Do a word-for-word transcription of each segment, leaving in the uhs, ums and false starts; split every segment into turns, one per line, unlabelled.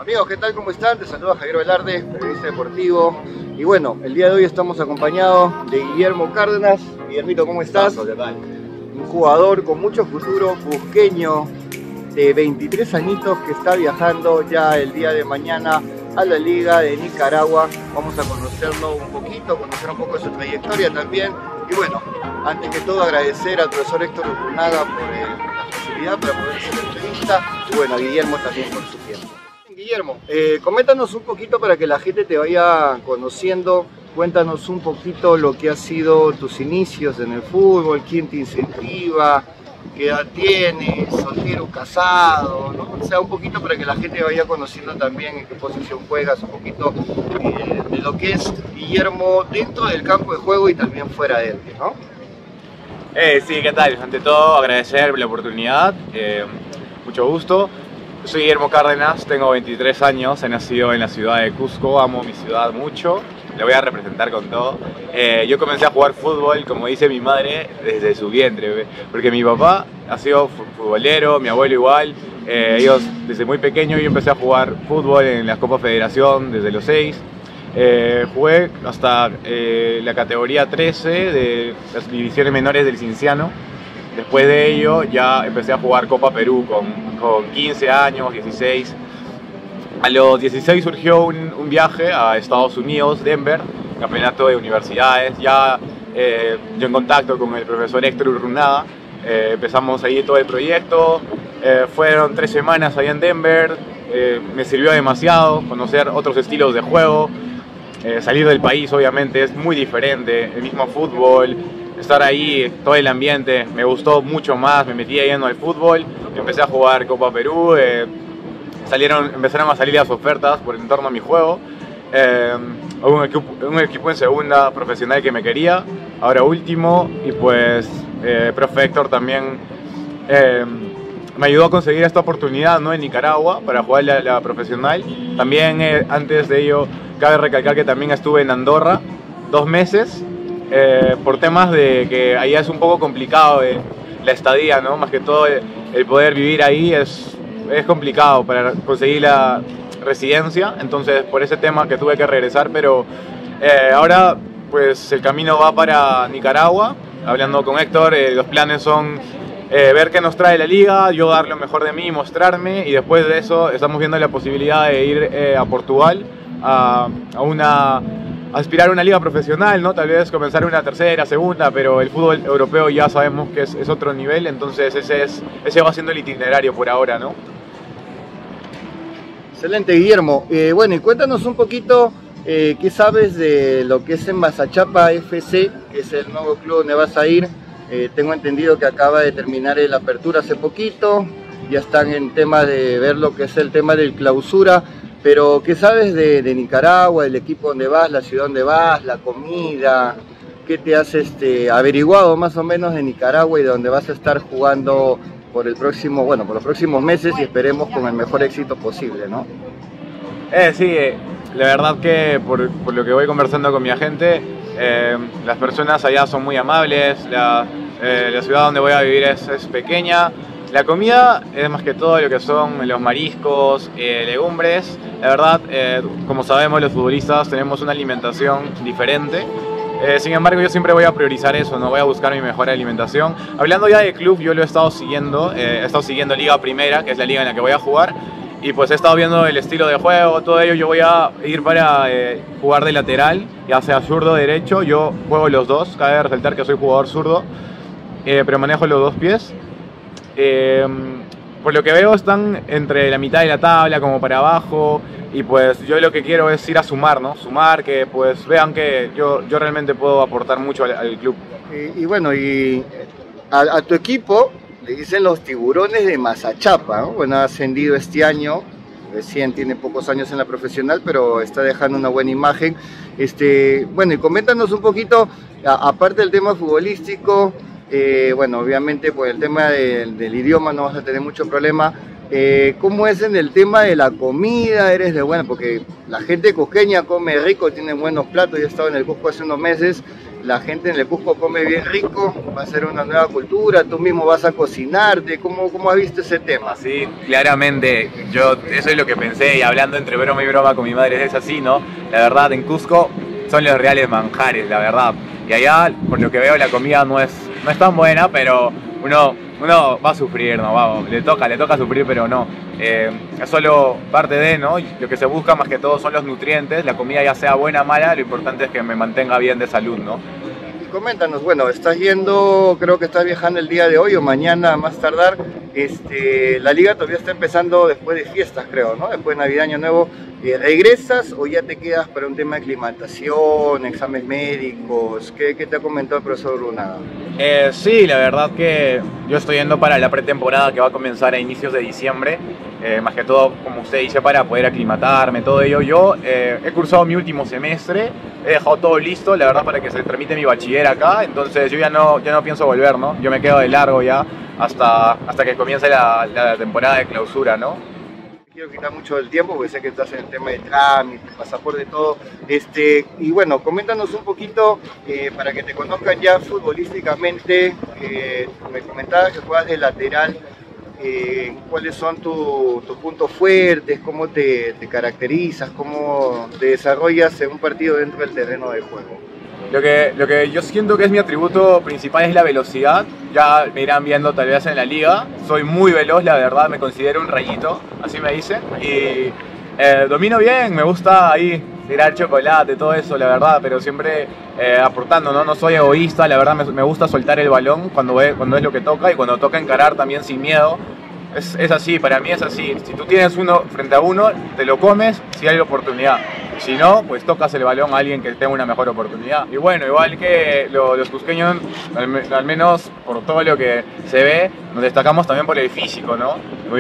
Amigos, ¿qué tal? ¿Cómo están? Te saluda Javier Velarde, periodista deportivo. Y bueno, el día de hoy estamos acompañados de Guillermo Cárdenas. Guillermito, ¿cómo estás?
¿Qué tal?
Un jugador con mucho futuro, cusqueño, de veintitrés añitos, que está viajando ya el día de mañana a la Liga de Nicaragua. Vamos a conocerlo un poquito, conocer un poco de su trayectoria también. Y bueno, antes que todo agradecer al profesor Héctor Urrunaga por eh, la facilidad para poder hacer la entrevista. Y bueno, a Guillermo también por su tiempo. Guillermo, eh, coméntanos un poquito para que la gente te vaya conociendo. Cuéntanos un poquito lo que han sido tus inicios en el fútbol, quién te incentiva, qué edad tienes, soltero, casado, ¿no? O sea, un poquito para que la gente vaya conociendo también en qué posición juegas, un poquito eh, de lo que es Guillermo dentro del campo de juego y también fuera de él, ¿no?
Eh, sí, ¿qué tal? Ante todo, agradecer la oportunidad, eh, mucho gusto. Soy Guillermo Cárdenas, tengo veintitrés años, he nacido en la ciudad de Cusco, amo mi ciudad mucho, la voy a representar con todo. Eh, yo comencé a jugar fútbol, como dice mi madre, desde su vientre, porque mi papá ha sido futbolero, mi abuelo igual. Eh, ellos desde muy pequeño yo empecé a jugar fútbol en la Copa Federación desde los seis. Eh, jugué hasta eh, la categoría trece de las divisiones menores del Cinciano. Después de ello ya empecé a jugar Copa Perú con, con quince años, dieciséis. A los dieciséis surgió un, un viaje a Estados Unidos, Denver, campeonato de universidades. Ya eh, yo en contacto con el profesor Héctor Urrunaga, eh, empezamos ahí todo el proyecto. Eh, fueron tres semanas ahí en Denver, eh, me sirvió demasiado conocer otros estilos de juego. Eh, salir del país obviamente es muy diferente, el mismo fútbol, estar ahí, todo el ambiente, me gustó mucho más, me metí yendo al fútbol, empecé a jugar Copa Perú, eh, salieron, empezaron a salir las ofertas por en torno a mi juego, eh, un, equipo, un equipo en segunda profesional que me quería, ahora último, y pues eh, profe Héctor también eh, me ayudó a conseguir esta oportunidad, ¿no?, en Nicaragua para jugar la, la profesional. También eh, antes de ello cabe recalcar que también estuve en Andorra dos meses, eh, por temas de que ahí es un poco complicado eh, la estadía, ¿no? Más que todo el, el poder vivir ahí es, es complicado para conseguir la residencia, entonces por ese tema que tuve que regresar, pero eh, ahora pues el camino va para Nicaragua. Hablando con Héctor, eh, los planes son eh, ver qué nos trae la liga, yo dar lo mejor de mí, mostrarme, y después de eso estamos viendo la posibilidad de ir eh, a Portugal a, a una aspirar a una liga profesional, ¿no? Tal vez comenzar una tercera, segunda, pero el fútbol europeo ya sabemos que es, es otro nivel, entonces ese, es, ese va siendo el itinerario por ahora, ¿no?
Excelente, Guillermo. Eh, bueno, y cuéntanos un poquito eh, qué sabes de lo que es en Mazachapa F C, que es el nuevo club donde vas a ir. Eh, tengo entendido que acaba de terminar el apertura hace poquito, ya están en tema de ver lo que es el tema del clausura. Pero, ¿qué sabes de, de Nicaragua, el equipo donde vas, la ciudad donde vas, la comida? ¿Qué te has este, averiguado más o menos de Nicaragua y de donde vas a estar jugando por el próximo, bueno, por los próximos meses, y esperemos con el mejor éxito posible, ¿no?
Eh, sí, eh, la verdad que por, por lo que voy conversando con mi agente, eh, las personas allá son muy amables, la, eh, la ciudad donde voy a vivir es, es pequeña. La comida es más que todo lo que son los mariscos, eh, legumbres. La verdad, eh, como sabemos, los futbolistas tenemos una alimentación diferente. Eh, sin embargo, yo siempre voy a priorizar eso, no voy a buscar mi mejor alimentación. Hablando ya de club, yo lo he estado siguiendo, eh, he estado siguiendo Liga Primera, que es la liga en la que voy a jugar. Y pues he estado viendo el estilo de juego, todo ello. Yo voy a ir para eh, jugar de lateral, ya sea zurdo o derecho. Yo juego los dos, cabe resaltar que soy jugador zurdo, eh, pero manejo los dos pies. Eh, por lo que veo están entre la mitad de la tabla como para abajo, y pues yo lo que quiero es ir a sumar, ¿no? Sumar, que pues vean que yo, yo realmente puedo aportar mucho al, al club.
Y, y bueno, y a, a tu equipo le dicen los Tiburones de Mazachapa, ¿no? Bueno, ha ascendido este año, recién tiene pocos años en la profesional, pero está dejando una buena imagen. Este, bueno, y coméntanos un poquito, a, aparte del tema futbolístico. Eh, bueno, obviamente por el tema de, del idioma no vas a tener mucho problema. Eh, ¿Cómo es en el tema de la comida? ¿Eres de bueno? Porque la gente cusqueña come rico, tiene buenos platos. Yo he estado en el Cusco hace unos meses la gente en el Cusco come bien rico, va a ser una nueva cultura, tú mismo vas a cocinarte, ¿cómo, cómo has visto ese tema?
Sí, claramente, yo eso es lo que pensé y hablando entre broma y broma con mi madre es así, ¿no? La verdad, en Cusco son los reales manjares, la verdad. Y allá, por lo que veo, la comida no es, no es tan buena, pero uno, uno va a sufrir, ¿no? Va, le toca, le toca sufrir, pero no. Eh, es solo parte de, ¿no? Lo que se busca más que todo son los nutrientes, la comida ya sea buena o mala, lo importante es que me mantenga bien de salud, ¿no?
Coméntanos, bueno, estás yendo, creo que estás viajando el día de hoy o mañana a más tardar. Este, la liga todavía está empezando después de fiestas, creo, ¿no? Después de Navidad, Año Nuevo. Eh, ¿Regresas o ya te quedas para un tema de aclimatación, exámenes médicos? ¿Qué, qué te ha comentado el profesor Brunaga?
Eh, sí, la verdad que yo estoy yendo para la pretemporada que va a comenzar a inicios de diciembre. Eh, más que todo, como usted dice, para poder aclimatarme, todo ello. Yo eh, he cursado mi último semestre, he dejado todo listo, la verdad, para que se tramite mi bachiller acá. Entonces yo ya no, ya no pienso volver, ¿no? Yo me quedo de largo ya hasta, hasta que comience la, la temporada de clausura, ¿no?
Quiero quitar mucho del tiempo porque sé que estás en el tema de trámite, pasaporte, todo. Este, y bueno, coméntanos un poquito eh, para que te conozcan ya futbolísticamente. Eh, me comentabas que juegas de lateral. Eh, ¿Cuáles son tus tu puntos fuertes? ¿Cómo te, te caracterizas? ¿Cómo te desarrollas en un partido dentro del terreno de juego?
Lo que, lo que yo siento que es mi atributo principal es la velocidad. Ya me irán viendo tal vez en la liga. Soy muy veloz, la verdad, me considero un rayito, así me dicen. Y eh, domino bien, me gusta ahí tirar chocolate, todo eso, la verdad, pero siempre eh, aportando, ¿no? No soy egoísta, la verdad me, me gusta soltar el balón cuando, ve, cuando es lo que toca y cuando toca encarar también sin miedo. Es, es así, para mí es así. Si tú tienes uno frente a uno, te lo comes si hay oportunidad. Si no, pues tocas el balón a alguien que tenga una mejor oportunidad. Y bueno, igual que lo, los cusqueños, al, al menos por todo lo que se ve, nos destacamos también por el físico, ¿no?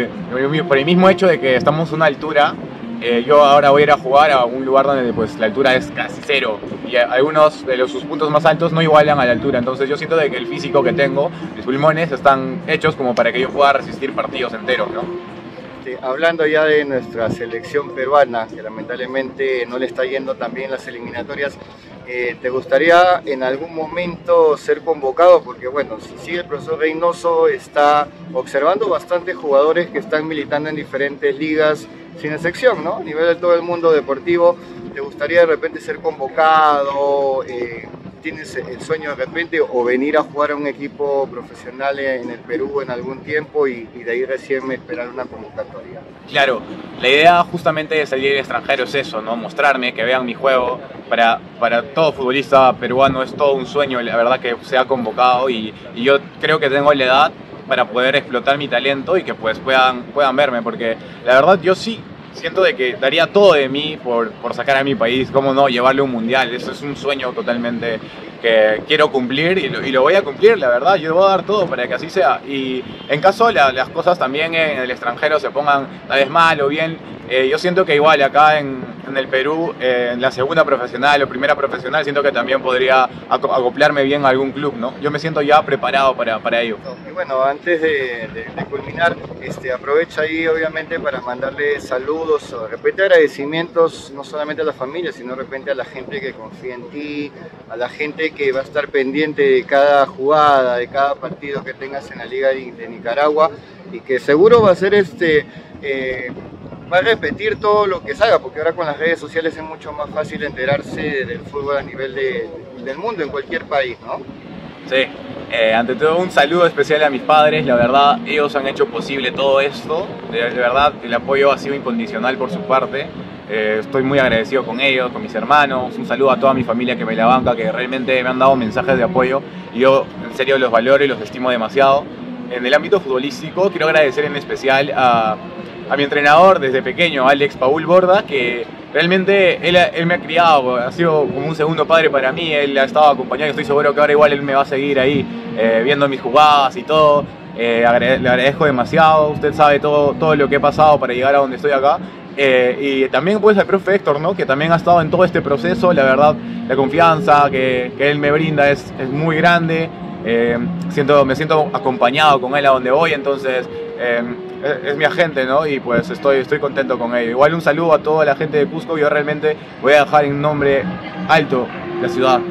Por el mismo hecho de que estamos a una altura. Eh, yo ahora voy a ir a jugar a un lugar donde pues, la altura es casi cero y algunos de los, sus puntos más altos no igualan a la altura, entonces yo siento de que el físico que tengo, mis pulmones están hechos como para que yo pueda resistir partidos enteros, ¿no?
Sí, hablando ya de nuestra selección peruana, que lamentablemente no le está yendo tan bien las eliminatorias, eh, ¿te gustaría en algún momento ser convocado? Porque bueno, si sigue el profesor Reynoso, está observando bastantes jugadores que están militando en diferentes ligas, sin excepción, ¿no? A nivel de todo el mundo deportivo, ¿te gustaría de repente ser convocado? Eh, ¿Tienes el sueño de repente o venir a jugar a un equipo profesional en el Perú en algún tiempo y, y de ahí recién esperar una convocatoria?
Claro, la idea justamente de salir al extranjero es eso, ¿no? Mostrarme, que vean mi juego. Para, para todo futbolista peruano es todo un sueño, la verdad, que sea convocado y, y yo creo que tengo la edad para poder explotar mi talento y que pues puedan, puedan verme, porque la verdad yo sí siento de que daría todo de mí por, por sacar a mi país, cómo no, llevarle un mundial. Eso es un sueño totalmente que quiero cumplir y lo, y lo voy a cumplir, la verdad. Yo voy a dar todo para que así sea. Y en caso la, las cosas también en el extranjero se pongan tal vez mal o bien, eh, yo siento que igual acá en, en el Perú, eh, en la segunda profesional o primera profesional, siento que también podría acoplarme bien a algún club, ¿no? Yo me siento ya preparado para, para ello.
Y bueno, antes de, de, de culminar, este, aprovecha ahí obviamente para mandarle saludos o de repente agradecimientos, no solamente a la familia, sino de repente a la gente que confía en ti, a la gente que va a estar pendiente de cada jugada, de cada partido que tengas en la Liga de, de Nicaragua y que seguro va a ser este... Eh, va a repetir todo lo que salga, porque ahora con las redes sociales es mucho más fácil enterarse del fútbol a nivel de, del mundo, en cualquier país, ¿no?
Sí, eh, ante todo un saludo especial a mis padres, la verdad, ellos han hecho posible todo esto, de, de verdad el apoyo ha sido incondicional por su parte, eh, estoy muy agradecido con ellos, con mis hermanos, un saludo a toda mi familia que me la banca, que realmente me han dado mensajes de apoyo y yo en serio los valoro y los estimo demasiado. En el ámbito futbolístico quiero agradecer en especial a... a mi entrenador desde pequeño, Alex Paul Borda, que realmente él, él me ha criado, ha sido como un segundo padre para mí, él ha estado acompañado, estoy seguro que ahora igual él me va a seguir ahí eh, viendo mis jugadas y todo, eh, agrade, le agradezco demasiado, usted sabe todo, todo lo que he pasado para llegar a donde estoy acá. Eh, y también pues al profe Héctor, ¿no? Que también ha estado en todo este proceso, la verdad, la confianza que, que él me brinda es, es muy grande, eh, siento, me siento acompañado con él a donde voy, entonces... Eh, es mi agente, ¿no? Y pues estoy, estoy contento con ello. Igual un saludo a toda la gente de Cusco. Yo realmente voy a dejar en nombre alto la ciudad.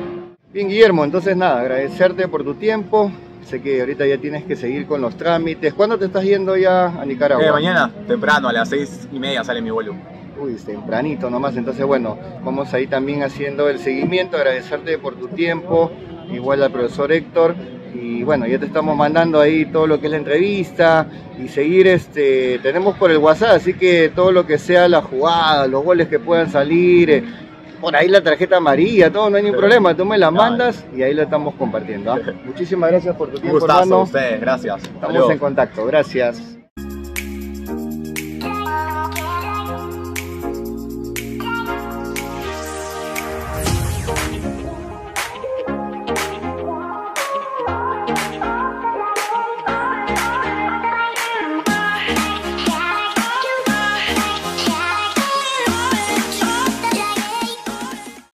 Bien, Guillermo, entonces nada, agradecerte por tu tiempo. Sé que ahorita ya tienes que seguir con los trámites. ¿Cuándo te estás yendo ya a Nicaragua?
Eh, mañana, temprano, a las seis y media sale mi vuelo.
Uy, tempranito nomás, entonces bueno, vamos ahí también haciendo el seguimiento, agradecerte por tu tiempo, igual al profesor Héctor, y bueno, ya te estamos mandando ahí todo lo que es la entrevista, y seguir, este, tenemos por el WhatsApp, así que todo lo que sea la jugada, los goles que puedan salir, eh, por ahí la tarjeta amarilla, todo, no hay ningún problema, tú me la mandas y ahí la estamos compartiendo. ¿eh? Muchísimas gracias por tu tiempo,
Un gustazo
hermano.
a ustedes, gracias.
Estamos en contacto, gracias.